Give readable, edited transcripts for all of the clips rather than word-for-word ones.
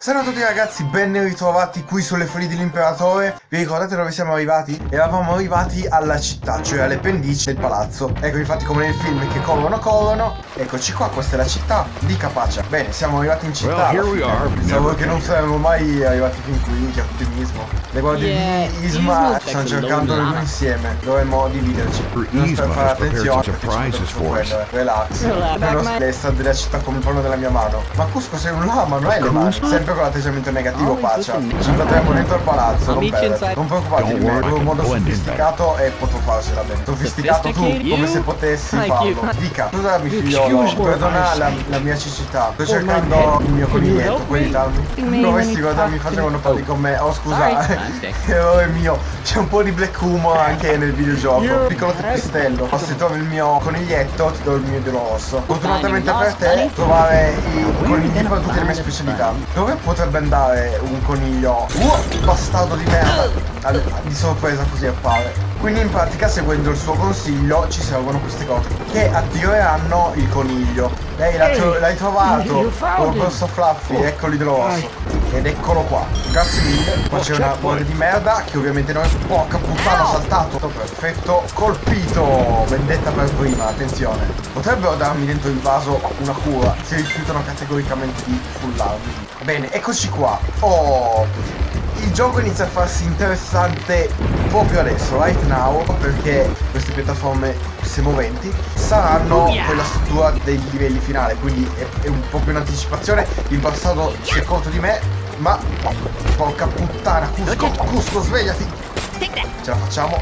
Salve a tutti ragazzi, ben ritrovati qui sulle Follie dell'Imperatore. Vi ricordate dove siamo arrivati? Eravamo arrivati alla città, cioè alle pendici del palazzo. Ecco, infatti come nel film che corrono. Eccoci qua, questa è la città di Capacia. Bene, siamo arrivati in città. Pensavo che non saremmo mai arrivati fin qui, che ottimismo. Le guardie di Isma stanno cercando le due insieme. Dovremmo dividerci. Non sto a fare attenzione perché ci posso prendere. Relax. Non ho scelta della città come il palmo della mia mano. Ma Cusco sei un lama, non hai le mani. Sempre con l'atteggiamento negativo, Pacia. Ci andremo dentro il palazzo, non perdere. Non preoccuparti di me, avevo un modo sofisticato e potrò farsela bene. Sofisticato tu, come se potessi farlo. Dica, scusami figliolo, perdona la mia cecità. Sto cercando il mio coniglietto, puoi aiutarmi? Dovresti guardarmi facendo parli con me. Oh scusa, errore mio. C'è un po' di black humor anche nel videogioco. Piccolo teppistello. Se trovi il mio coniglietto ti do il mio idolo rosso. Fortunatamente per te trovare i conigli per tutte le mie specialità. Dove potrebbe andare un coniglio? Bastardo di merda! Di sorpresa così appare. Quindi in pratica, seguendo il suo consiglio, ci servono queste cose che attireranno il coniglio. Lei l'hai trovato, l'ho perso Fluffy, ecco l'idolo rosso. Ed eccolo qua. Grazie mille. Qua c'è una guardia di merda che ovviamente non è. Porca puttana, ho saltato. Perfetto. Colpito. Vendetta per prima, attenzione. Potrebbero darmi dentro il vaso una cura. Si rifiutano categoricamente di fullarmi. Bene, eccoci qua. Oh, il gioco inizia a farsi interessante proprio adesso, right now, perché queste piattaforme se moventi saranno quella struttura dei livelli finali, quindi è un po' più in anticipazione. Il bastardo si è accorto di me, ma porca puttana, Cusco, svegliati! Ce la facciamo?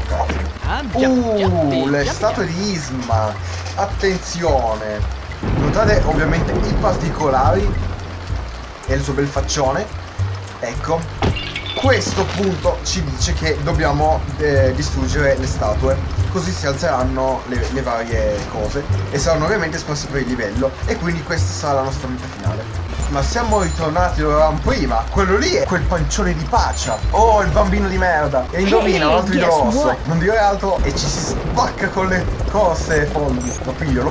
Grazie. Le statue di Isma. Attenzione. Notate ovviamente i particolari e il suo bel faccione. Ecco, questo punto ci dice che dobbiamo distruggere le statue, così si alzeranno le varie cose e saranno ovviamente espresse per il livello, e quindi questa sarà la nostra meta finale. Ma siamo ritornati dove eravamo prima. Quello lì è quel pancione di Pacia. Oh, il bambino di merda. E indovina, un altro idolo rosso. Non dire altro e ci si spacca con le cose folli. Lo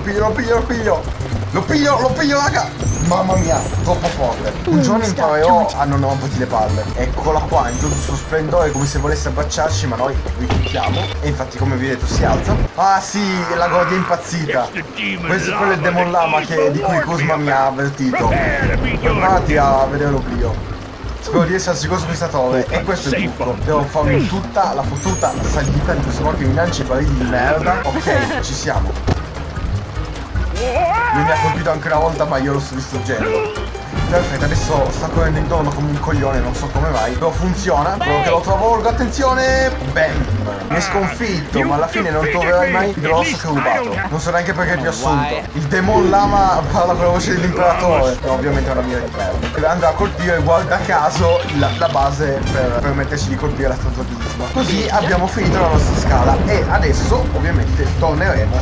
piglio, raga. Mamma mia, troppo forte. Un giorno imparerò a non romperti le palle. Eccola qua, in tutto il suo splendore, come se volesse abbracciarci, ma noi rifiutiamo. E infatti, come vi ho detto, si alza. Ah sì, la guardia impazzita. Questo è quello il Demon Lama di cui Kuzma mi ha avvertito. Preparati a vedere l'oblio. Spero di essere sicuro su questa torre. E questo è il trucco. Devo farmi tutta la fottuta salita di questo qua che mi lancia i barili di merda. Ok, ci siamo. Lui mi ha colpito anche una volta, ma io lo sto distruggendo. Perfetto, adesso sta correndo intorno come un coglione, non so come mai. Però funziona, quello che lo travolgo, attenzione. Bam. Mi hai sconfitto, ma alla fine non troverai mai il rosso che ho rubato. Non so neanche perché ti ho assunto. Il Demon Lama parla con la voce dell'imperatore. No, ovviamente è una mira di merda. Andrà a colpire, guarda caso, la base per permetterci di colpire la statua di Isma. Così abbiamo finito la nostra scala. E adesso ovviamente torneremo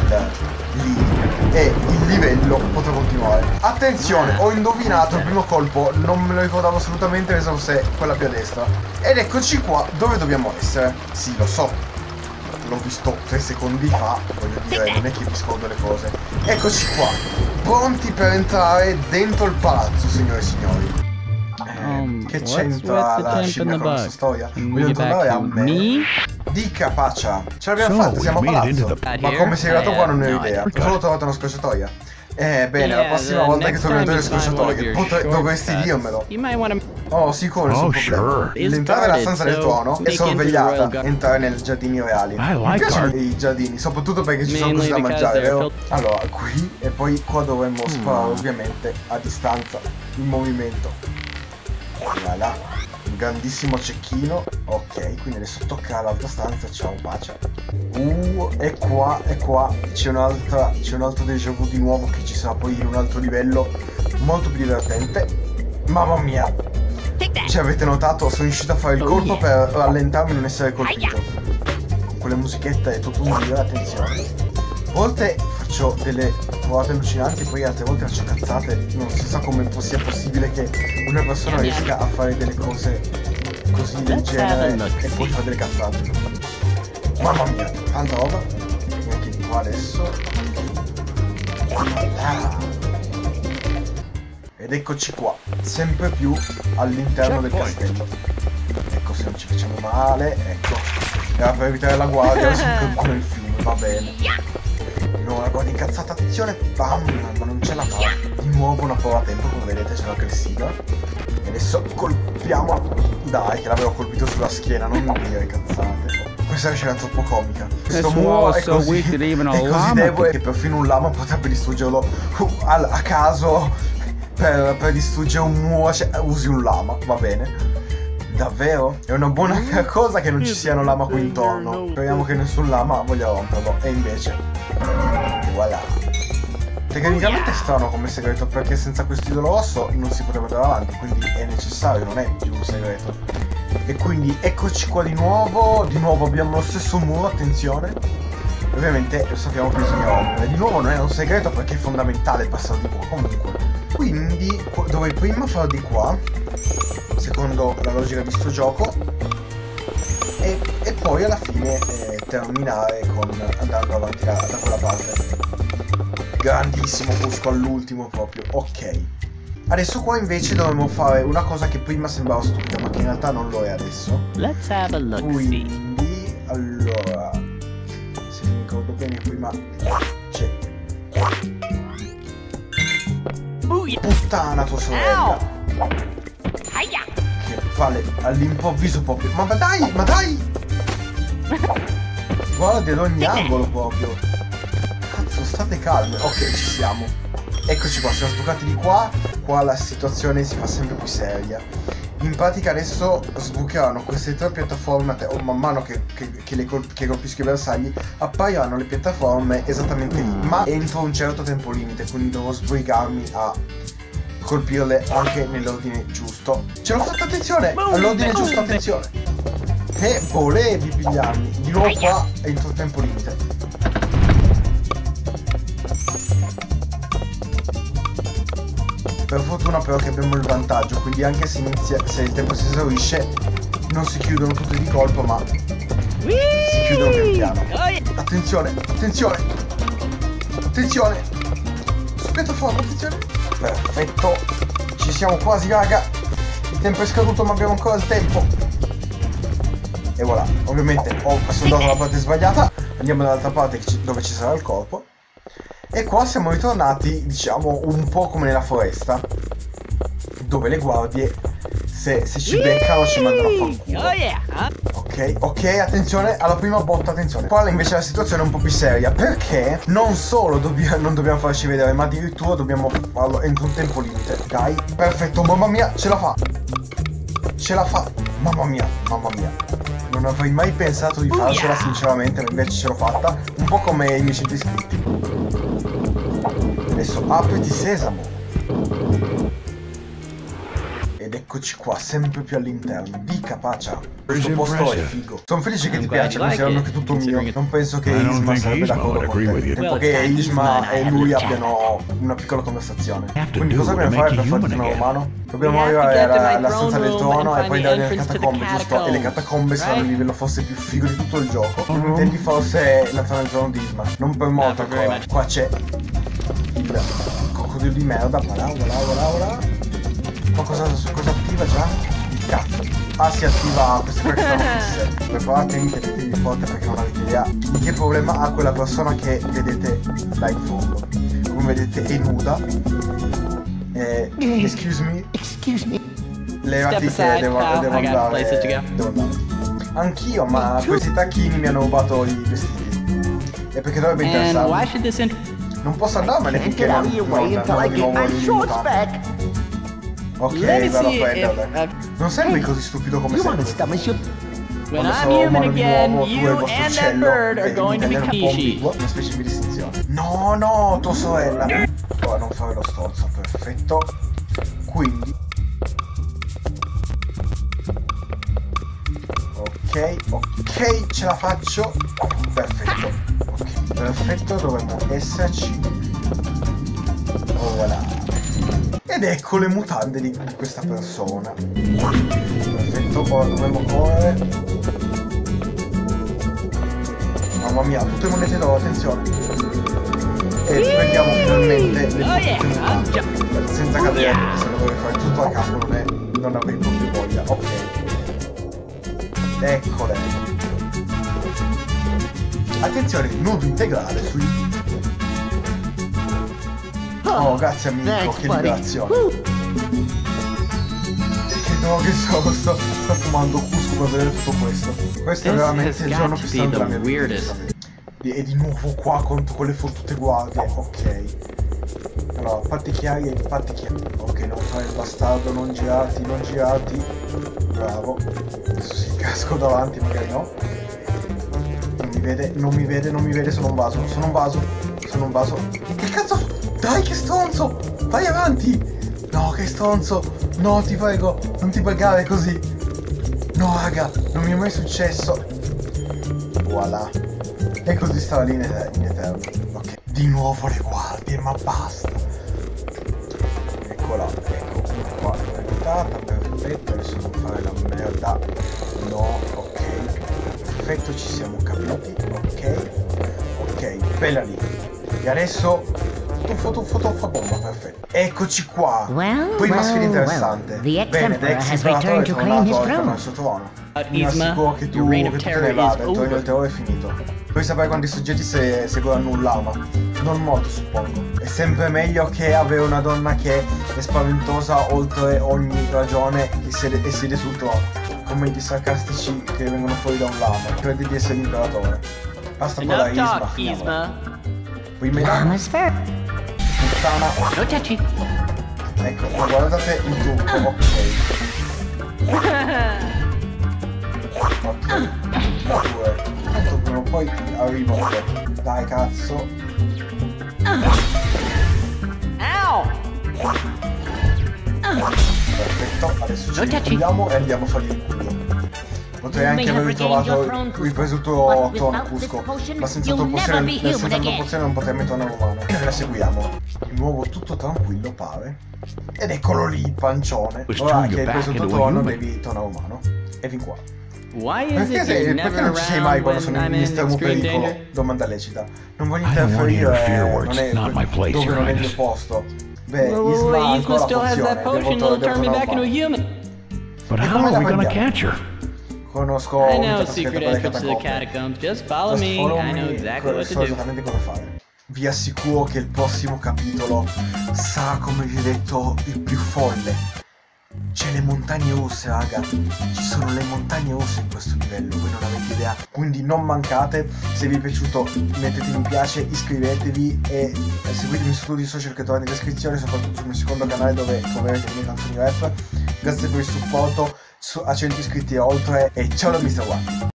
lì e il livello potrà continuare. Attenzione, ho indovinato il primo colpo, non me lo ricordavo assolutamente, pensavo se quella più a destra. Ed eccoci qua dove dobbiamo essere. Sì, lo so, l'ho visto 3 secondi fa, voglio dire, non è che mi scordo le cose. Eccoci qua, pronti per entrare dentro il palazzo, signore e signori. Che c'entra la scimmia con la sua storia? Voglio tornare a me. Dica, Pacia. Ce l'abbiamo fatta, siamo a palazzo. Ma come sei arrivato qua non ne ho idea. Solo ho trovato una scorciatoia. Bene, la prossima volta che troverò delle scorciatoie dovresti dirmelo. Oh, sicuro, nessun problema. L'entrata nella stanza del trono è sorvegliata. Entrare nei giardini reali. Mi piacciono i giardini, soprattutto perché ci sono cose da mangiare, vero? Allora, qui e poi qua dovremmo sparare ovviamente a distanza in movimento. Voilà, un grandissimo cecchino. Ok, quindi adesso tocca l'altra stanza. Ciao Pacia. E qua c'è un altro déjà vu di nuovo che ci sarà poi in un altro livello molto più divertente. Mamma mia, cioè avete notato, sono riuscito a fare il colpo per rallentarmi e non essere colpito. Con quelle musichette è tutto un video, attenzione. A volte faccio delle trovate allucinanti, poi altre volte faccio cazzate. Non si sa come sia possibile che una persona riesca a fare delle cose così del genere e poi fa delle cazzate. Mamma mia, tanta roba. Neanche di qua adesso. Ed eccoci qua, sempre più all'interno del castello. Ecco, se non ci facciamo male, ecco. Era per evitare la guardia, adesso caduco nel fiume, va bene. Di nuovo la guardia incazzata, attenzione, bam, ma non ce la fa. Di nuovo una prova a tempo, come vedete c'è la clessidra. E adesso colpiamo. Dai, che l'avevo colpito sulla schiena, non dire cazzate. Questa scena è troppo comica. Questo Muo è così debole che perfino un lama potrebbe distruggerlo a caso. Per distruggere un Muo usi un lama, va bene. Davvero? È una buona cosa che non ci siano lama qui intorno. Speriamo che nessun lama voglia romperlo. E invece voilà. Tecnicamente è strano come segreto, perché senza questo idolo rosso non si potrebbe andare avanti, quindi è necessario, non è più un segreto. E quindi eccoci qua di nuovo. Di nuovo abbiamo lo stesso muro, attenzione. Ovviamente lo sappiamo che bisogna rompere. Di nuovo non è un segreto perché è fondamentale passare di qua. Comunque, quindi dovrei prima fare di qua, secondo la logica di sto gioco, e poi alla fine terminare con andando avanti da quella parte. Grandissimo busco all'ultimo proprio. Ok, adesso qua invece dovremmo fare una cosa che prima sembrava stupida, ma che in realtà non lo è adesso. Let's have a look. Quindi allora, se mi ricordo bene, prima c'è puttana tua sorella. Che palle all'improvviso proprio. Ma dai, ma dai! Guarda ad ogni angolo proprio. Cazzo, state calme. Ok, ci siamo. Eccoci qua, siamo sbucati di qua. Qua la situazione si fa sempre più seria. In pratica adesso sbucheranno queste tre piattaforme o man mano che colpisco i bersagli appairanno le piattaforme esattamente lì, ma entro un certo tempo limite, quindi devo sbrigarmi a colpirle anche nell'ordine giusto. Ce l'ho fatta, attenzione! All'ordine giusto, attenzione! E volevi pigliarmi. Di nuovo qua entro il tempo limite. Per fortuna però che abbiamo il vantaggio, quindi anche se il tempo si esaurisce non si chiudono tutti di colpo, ma si chiudono pian piano. Attenzione, attenzione, attenzione, su piattaforma, attenzione. Perfetto, ci siamo quasi, raga. Il tempo è scaduto ma abbiamo ancora il tempo. E voilà, ovviamente sono andato dalla parte sbagliata. Andiamo dall'altra parte dove ci sarà il corpo. E qua siamo ritornati, diciamo, un po' come nella foresta, dove le guardie, se ci beccano, ci mandano a fanculo. Ok, ok, attenzione, alla prima botta, attenzione. Qua invece la situazione è un po' più seria, perché non solo non dobbiamo farci vedere, ma addirittura dobbiamo farlo entro un tempo limite. Dai, perfetto, mamma mia, ce la fa. Ce la fa, mamma mia, mamma mia. Non avrei mai pensato di farcela, sinceramente, ma invece ce l'ho fatta. Un po' come i miei centri iscritti. Adesso apriti sesamo. Ed eccoci qua, sempre più all'interno. Di capacia. Questo posto è figo. Sono felice che ti piace, considerando che è tutto mio. Non penso che Isma sarebbe d'accordo con te. Tempo che Isma e lui abbiano una piccola conversazione. Quindi cosa dobbiamo fare per farti una mano? Dobbiamo arrivare alla stanza del trono e poi andare nelle catacombe, giusto? E le catacombe saranno il livello forse più figo di tutto il gioco. Intendi forse la zona del trono di Isma? Non per molto ancora. Qua c'è il crocodilo di merda. Voilà, voilà, voilà, voilà. Ma cosa attiva già? Il cazzo. Ah, si attiva queste qua che sono fisse. Preparatevi, mettetevi forte perché non avete idea di che problema ha quella persona che vedete là in fondo. Come vedete è nuda. Excuse me. Levati che devo andare. Anch'io, ma questi tacchini mi hanno rubato i vestiti. E perché dovrebbe interessarmi. Non posso andarmene finché non mi muovo in mutande. Ok, vado a prenderle. Non sembri così stupido come sembri. Quando sono umano di nuovo, tu e il vostro uccello, in italiano un po' ambiguo, una specie di distinzione. No, no, tua sorella. Ora non fare lo stronzo, perfetto. Quindi ok, ce la faccio. Perfetto. Ok, perfetto, dovremmo esserci. Oh, voilà. Ed ecco le mutande di questa persona. Perfetto, ora dovremmo correre. Mamma mia, tutte monete d'oro, attenzione. e prendiamo finalmente le foto senza cadere, perché se lo dovevi fare tutto a capo non avrei proprio voglia. Ok, eccole. Attenzione, nudo integrale su YouTube. Oh, grazie amico, che liberazione. No, che sto fumando Cusco per vedere tutto questo. Questo è veramente il giorno più strano della mia vita. E di nuovo qua con le fottute guardie. Ok. Allora, patti chiari e patti chiari. Ok, non fare il bastardo, non girarti. Bravo. Adesso si casco davanti, magari no. Non mi vede, sono un vaso. Che cazzo? Dai, che stronzo! Vai avanti! No, che stronzo! No, ti prego, non ti pagare così! No, raga, non mi è mai successo! Voilà! E così stava lì in eterno. Ok, di nuovo le guardie, ma basta! Eccola, ecco qua, è aiutata, perfetto, adesso non fare la merda. No, ok. Perfetto, ci siamo capiti, ok, bella lì. E adesso tuffo bomba, perfetto. Eccoci qua. Prima sfida interessante. Bene, Dex Imperatore è tornato al suo trono. Mi assicuro che tu te ne vada, il torneo del terrore è finito. Vuoi sapere quanti soggetti seguiranno un lama? Non molto, suppongo. È sempre meglio che avere una donna che è spaventosa oltre ogni ragione e siede sul trono. Commenti sarcastici che vengono fuori da un lama. Credi di essere l'imperatore. Basta con la Isma. Puttana. Ecco, guardate il trucco, ok, pure. Tanto prima o poi arrivo a te. Dai, cazzo. Perfetto, adesso ci rifugiamo e andiamo a fargli il culo. Potrei anche aver ripreso il tuo trono a Cusco, ma senza tua pozione non potrei mai tornare umano. E la seguiamo. Di nuovo tutto tranquillo, pare. Ed eccolo lì, il pancione. Ora che hai preso il tuo trono devi tornare umano. E fin qua. Perché non ci sei mai quando sono in estremo pericolo? Domanda lecita. Non voglio interferire, non è dove non è il mio posto. Beh, Isma ha ancora la pozione, e come la prendiamo? Conosco un secret entrance to the catacombs. Just follow me. I know exactly what to do. Esattamente cosa fare. Vi assicuro che il prossimo capitolo sarà, come vi ho detto, il più folle. C'è le montagne russe, raga. Ci sono le montagne russe in questo livello, voi non avete idea. Quindi non mancate. Se vi è piaciuto mettete mi piace, iscrivetevi e seguitemi su tutti i social che trovate in descrizione, soprattutto sul mio secondo canale dove troverete le mie canzoni rap. Grazie per il supporto a 100 iscritti e oltre, e ciao da Mr. One.